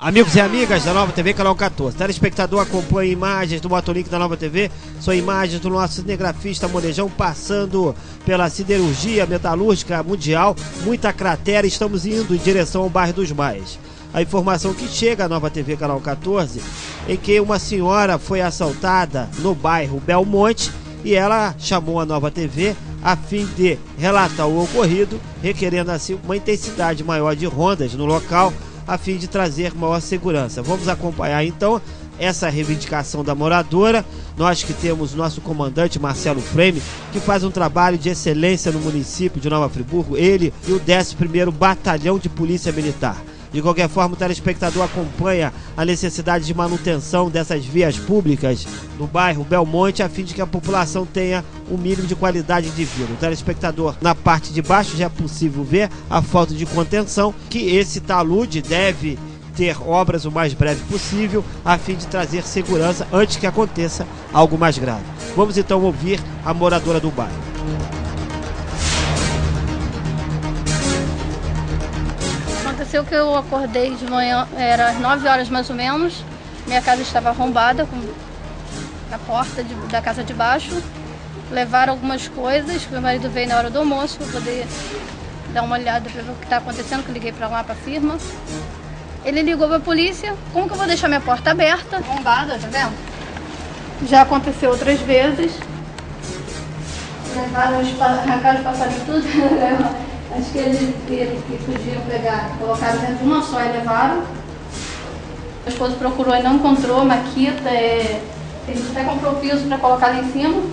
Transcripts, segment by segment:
Amigos e amigas da Nova TV, canal 14. Telespectador, acompanha imagens do Motolink da Nova TV. São imagens do nosso cinegrafista Molejão passando pela siderurgia metalúrgica mundial. Muita cratera, estamos indo em direção ao bairro dos Maias. A informação que chega à Nova TV, canal 14, é que uma senhora foi assaltada no bairro Belmonte e ela chamou a Nova TV a fim de relatar o ocorrido, requerendo assim uma intensidade maior de rondas no local, a fim de trazer maior segurança. Vamos acompanhar então essa reivindicação da moradora. Nós que temos nosso comandante Marcelo Frame, que faz um trabalho de excelência no município de Nova Friburgo, ele e o 11º Batalhão de Polícia Militar. De qualquer forma, o telespectador acompanha a necessidade de manutenção dessas vias públicas no bairro Belmonte, a fim de que a população tenha um mínimo de qualidade de vida. O telespectador, na parte de baixo, já é possível ver a falta de contenção, que esse talude deve ter obras o mais breve possível, a fim de trazer segurança antes que aconteça algo mais grave. Vamos então ouvir a moradora do bairro. Aconteceu que eu acordei de manhã, era às 9 horas mais ou menos, minha casa estava arrombada na porta da casa de baixo, levaram algumas coisas, meu marido veio na hora do almoço para poder dar uma olhada para ver o que está acontecendo, que eu liguei para lá, para a firma. Ele ligou para a polícia, como que eu vou deixar minha porta aberta, arrombada, tá vendo? Já aconteceu outras vezes, arrancaram os passarinhos tudo. Acho que eles que podiam pegar, colocaram dentro de uma só e levaram. O esposo procurou e não encontrou, maquita, a gente até comprou o piso para colocar lá em cima.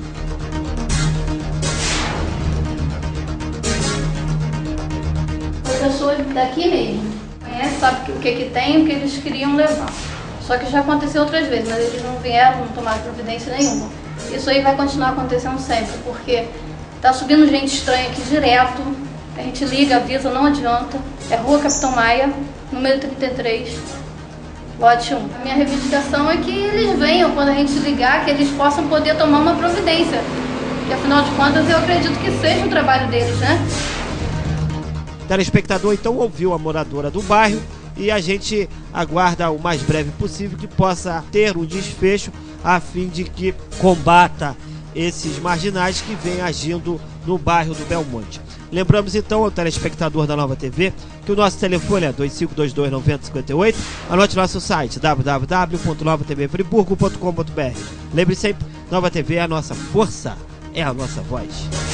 A pessoa daqui mesmo conhece, sabe o que tem, o que eles queriam levar. Só que já aconteceu outras vezes, mas eles não vieram, não tomaram providência nenhuma. Isso aí vai continuar acontecendo sempre, porque tá subindo gente estranha aqui direto. A gente liga, avisa, não adianta. É Rua Capitão Maia, número 33, lote 1. A minha reivindicação é que eles venham quando a gente ligar, que eles possam poder tomar uma providência. Porque afinal de contas eu acredito que seja o trabalho deles, né? O telespectador então ouviu a moradora do bairro e a gente aguarda o mais breve possível que possa ter um desfecho a fim de que combata esses marginais que vêm agindo no bairro do Belmonte. Lembramos então ao telespectador da Nova TV que o nosso telefone é 2522-9058. Anote nosso site www.novatvfriburgo.com.br. Lembre sempre, Nova TV é a nossa força, é a nossa voz.